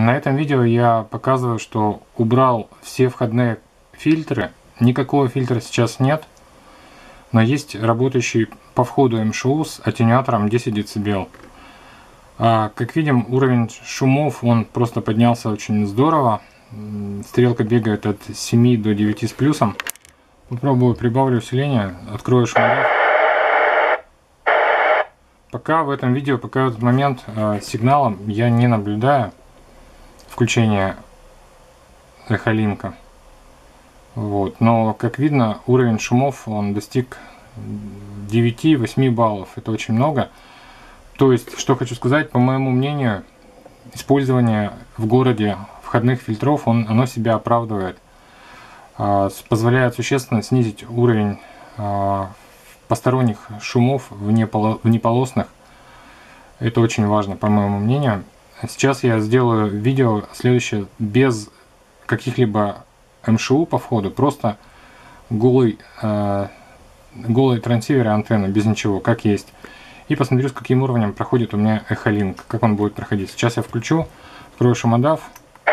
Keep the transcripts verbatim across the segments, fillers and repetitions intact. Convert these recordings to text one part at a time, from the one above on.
На этом видео я показываю, что убрал все входные фильтры. Никакого фильтра сейчас нет, но есть работающий по входу эм эш у с аттенюатором десять децибел. А, как видим, уровень шумов он просто поднялся очень здорово. Стрелка бегает от семи до девяти с плюсом. Попробую, прибавлю усиление, открою шумодав. Пока в этом видео, пока в этот момент э, сигналом я не наблюдаю включения эхолинка. Вот. Но, как видно, уровень шумов он достиг девяти-восьми баллов. Это очень много. То есть, что хочу сказать, по моему мнению, использование в городе входных фильтров, он, оно себя оправдывает. Э, позволяет существенно снизить уровень э, посторонних шумов внеполосных. Это очень важно, по моему мнению. Сейчас я сделаю видео следующее без каких-либо эм эш у по входу, просто голый, э, голый трансивер и антенна, без ничего, как есть. И посмотрю, с каким уровнем проходит у меня эхолинк, как он будет проходить. Сейчас я включу, открою шумодав.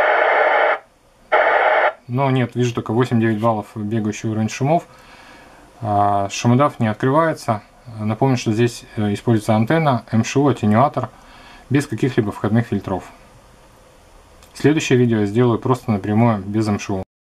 Но нет, вижу только восемь-девять баллов бегающий уровень шумов. Шумодав не открывается. Напомню, что здесь используется антенна, эм эш у, аттенюатор, без каких-либо входных фильтров. Следующее видео я сделаю просто напрямую, без эм эш у.